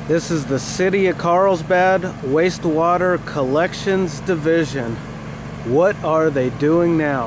This is the City of Carlsbad Wastewater Collections Division. What are they doing now?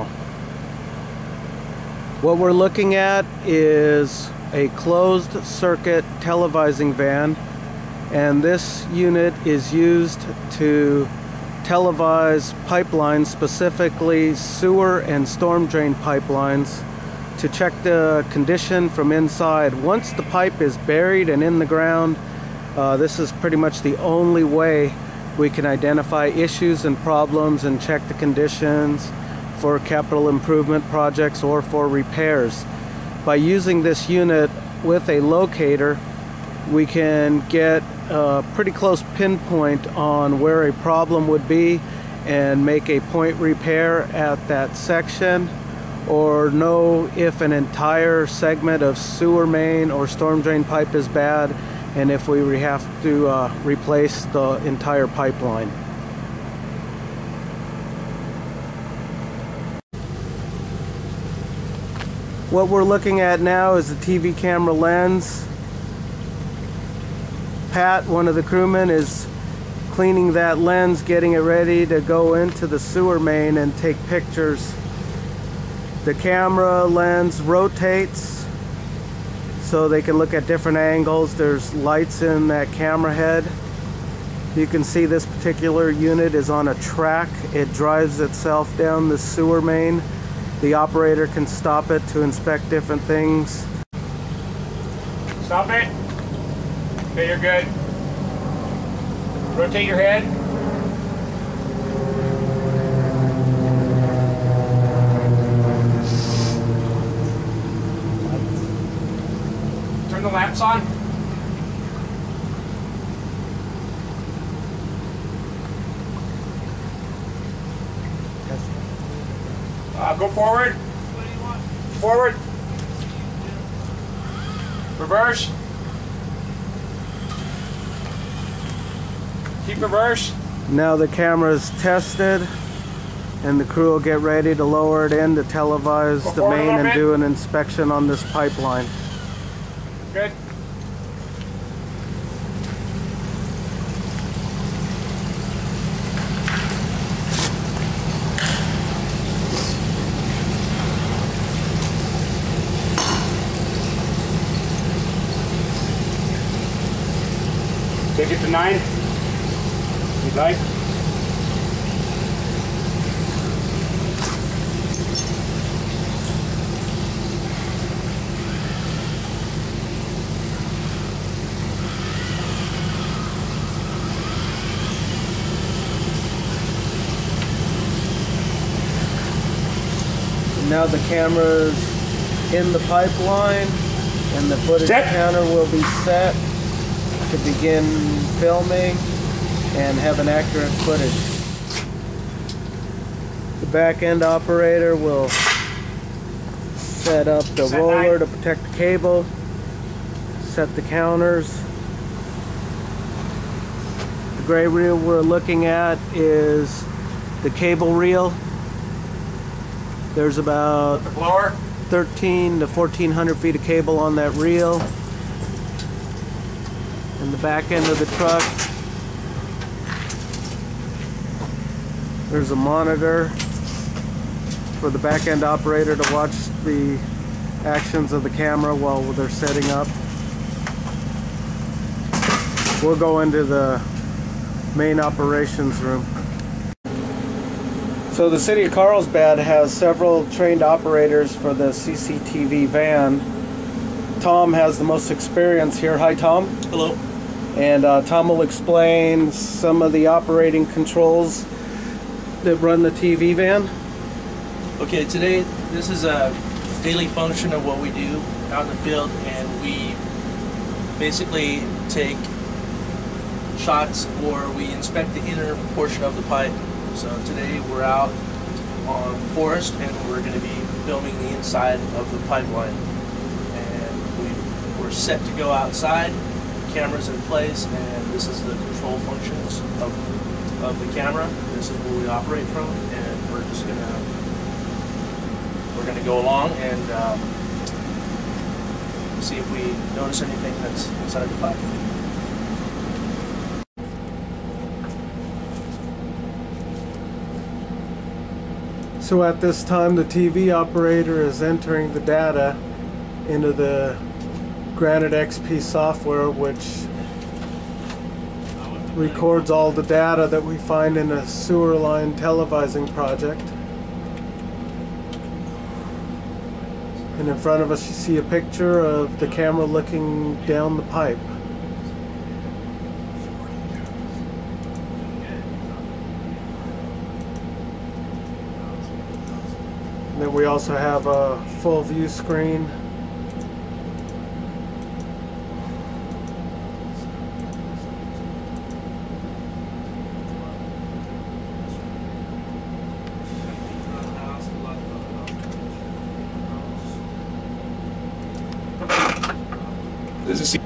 What we're looking at is a closed circuit televising van, and this unit is used to televise pipelines, specifically sewer and storm drain pipelines, to check the condition from inside. Once the pipe is buried and in the ground, this is pretty much the only way we can identify issues and problems and check the conditions for capital improvement projects or for repairs. By using this unit with a locator, we can get a pretty close pinpoint on where a problem would be and make a point repair at that section, or know if an entire segment of sewer main or storm drain pipe is bad, and if we have to replace the entire pipeline. What we're looking at now is the TV camera lens. Pat, one of the crewmen, is cleaning that lens, getting it ready to go into the sewer main and take pictures. The camera lens rotates so they can look at different angles. There's lights in that camera head. You can see this particular unit is on a track. It drives itself down the sewer main. The operator can stop it to inspect different things. Stop it. Okay, you're good. Rotate your head. Turn the lamps on. Go forward. What do you want? Forward. Reverse. Keep reverse. Now the camera is tested, and the crew will get ready to lower it in to televise the main and do an inspection on this pipeline. Good. Take it to 9, if you'd like. Now the camera's in the pipeline, and the footage counter will be set to begin filming and have an accurate footage. The back end operator will set up the roller to protect the cable, set the counters. The gray reel we're looking at is the cable reel. There's about 13 to 1400 feet of cable on that reel. In the back end of the truck, there's a monitor for the back end operator to watch the actions of the camera while they're setting up. We'll go into the main operations room. So the City of Carlsbad has several trained operators for the CCTV van. Tom has the most experience here. Hi, Tom. Hello. And Tom will explain some of the operating controls that run the TV van. Okay, today this is a daily function of what we do out in the field, and we basically take shots or we inspect the inner portion of the pipe. So today we're out on Forest and we're going to be filming the inside of the pipeline. And we're set to go outside. Cameras in place, and this is the control functions of the camera. This is where we operate from, and we're gonna go along and see if we notice anything that's inside the pipe. So at this time, the TV operator is entering the data into the Granite XP software, which records all the data that we find in a sewer line televising project. And in front of us you see a picture of the camera looking down the pipe. And then we also have a full view screen. This is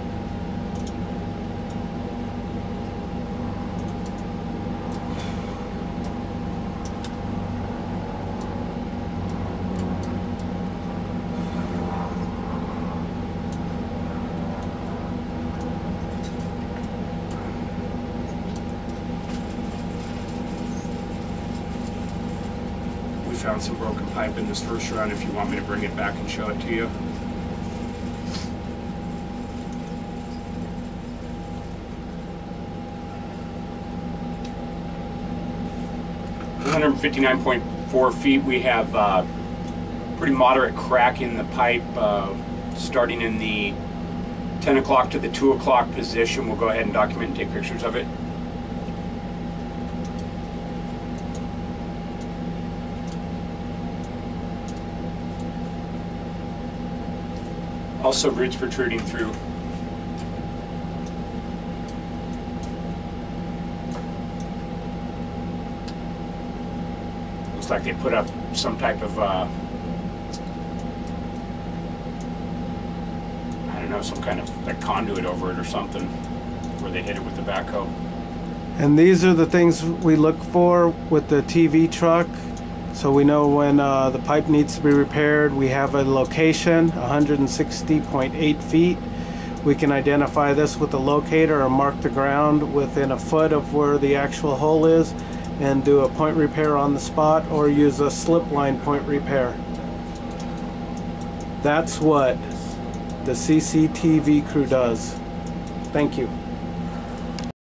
we found some broken pipe in this first run if you want me to bring it back and show it to you. .4 feet. We have pretty moderate crack in the pipe starting in the 10 o'clock to the 2 o'clock position. We'll go ahead and document and take pictures of it. Also roots protruding through. Looks like they put up some type of, I don't know, some kind of like conduit over it or something, where they hit it with the backhoe. And these are the things we look for with the TV truck. So we know when the pipe needs to be repaired. We have a location, 160.8 feet. We can identify this with a locator or mark the ground within a foot of where the actual hole is and do a point repair on the spot, or use a slip line point repair. That's what the CCTV crew does. Thank you.